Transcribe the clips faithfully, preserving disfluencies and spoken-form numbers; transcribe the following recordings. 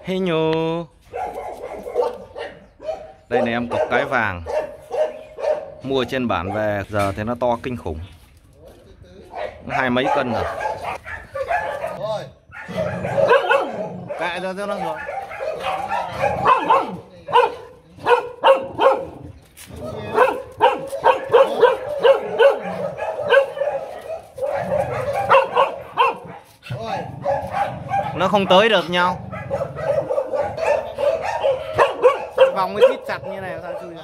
Hey nhô. Đây này em, cọc cái vàng. Mua trên bản về giờ thấy nó to kinh khủng. Hai mấy cân rồi. Cãi ra cho nó rồi. Nó không tới được nhau. Vòng mới thít chặt như này sao chui ra.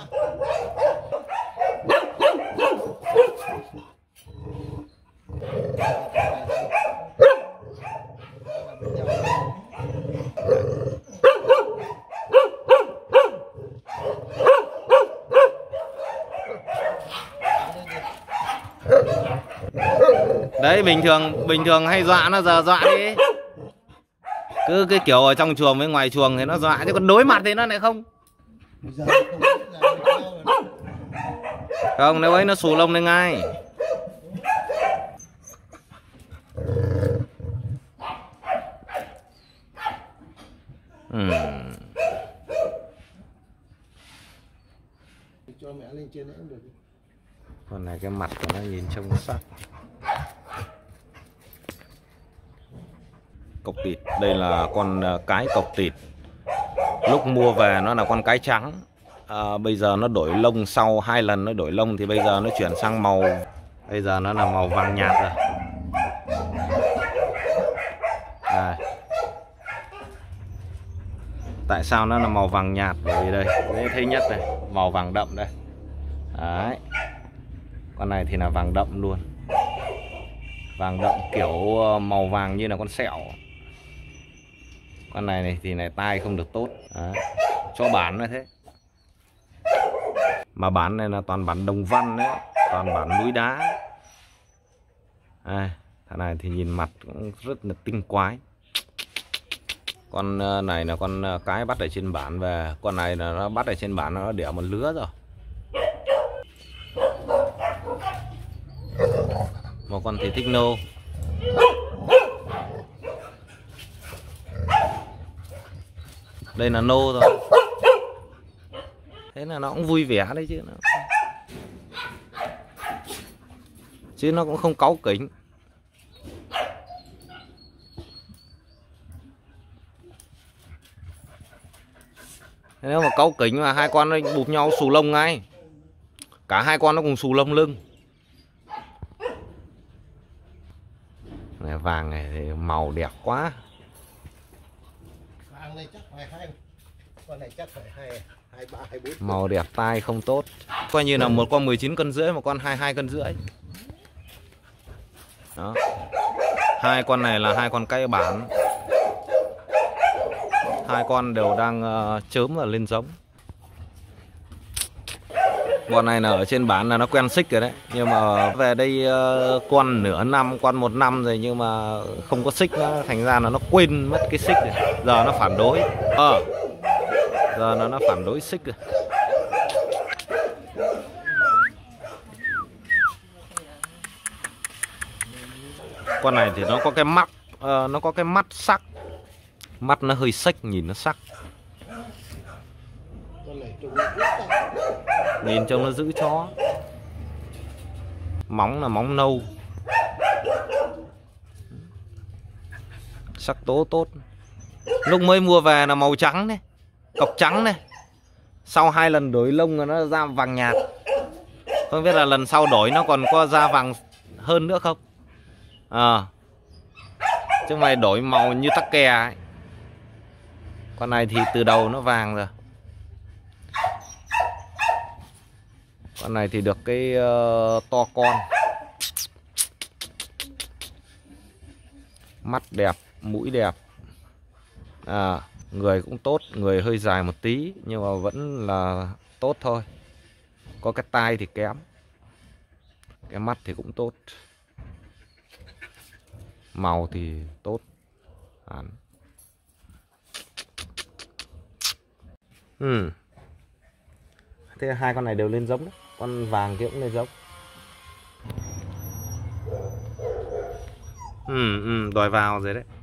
Đấy, bình thường bình thường hay dọa nó, giờ dọa đi. Cứ cái kiểu ở trong chuồng với ngoài chuồng thì nó dọa, chứ còn đối mặt thì nó lại không. Không, nếu ấy nó xù lông lên ngay. Ừ. Con này cái mặt của nó nhìn trông sắc. Cọc tịt, đây là con cái cọc tịt. Lúc mua về nó là con cái trắng, à, bây giờ nó đổi lông, sau hai lần nó đổi lông thì bây giờ nó chuyển sang màu, bây giờ nó là màu vàng nhạt rồi. À, tại sao nó là màu vàng nhạt? Bởi vì đây, dễ thấy nhất này, màu vàng đậm đây. Đấy. Con này thì là vàng đậm luôn. Vàng đậm kiểu màu vàng như là con sẹo. Con này, này thì này tai không được tốt. Đấy. Cho bán là thế. Mà bán này là toàn bản đồng văn đấy, toàn bản núi đá. À, thằng này thì nhìn mặt cũng rất là tinh quái. Con này là con cái bắt ở trên bản về. Con này là nó bắt ở trên bản, nó đẻ một lứa rồi. Một con thì thích nô. Đây là nô rồi. Thế là nó cũng vui vẻ đấy chứ. Chứ nó cũng không cáu kỉnh. Nếu mà cáu kỉnh mà hai con nó bụp nhau xù lông ngay. Cả hai con nó cùng xù lông lưng. Này, vàng này thì màu đẹp quá. Vàng này chắc phải hai, con này chắc phải hai, hai, ba, hai, bốn. Màu đẹp, tai không tốt. Coi như là một con mười chín cân rưỡi, một con hai mươi hai cân rưỡi. Đó. Hai con này là hai con cái bản. Hai con đều đang uh, chớm và lên giống. Bọn này là ở trên bản là nó quen xích rồi đấy. Nhưng mà về đây uh, con nửa năm, con một năm rồi nhưng mà không có xích nữa. Thành ra là nó quên mất cái xích rồi. Giờ nó phản đối. Ờ Giờ nó, nó phản đối xích rồi. Con này thì nó có cái mắt uh, nó có cái mắt sắc. Mắt nó hơi xếch, nhìn nó sắc. Nhìn trông nó giữ chó. Móng là móng nâu. Sắc tố tốt. Lúc mới mua về là màu trắng đấy, cọc trắng này. Sau hai lần đổi lông nó ra vàng nhạt. Không biết là lần sau đổi nó còn có ra vàng hơn nữa không. À, chứ mày đổi màu như tắc kè ấy. Con này thì từ đầu nó vàng rồi. Con này thì được cái uh, to con. Mắt đẹp, mũi đẹp. À, người cũng tốt, người hơi dài một tí nhưng mà vẫn là tốt thôi. Có cái tai thì kém. Cái mắt thì cũng tốt. Màu thì tốt hẳn. Ừ. Thế hai con này đều lên giống đấy. Con vàng kia cũng lên giống. Ừ, ừ, đòi vào rồi đấy.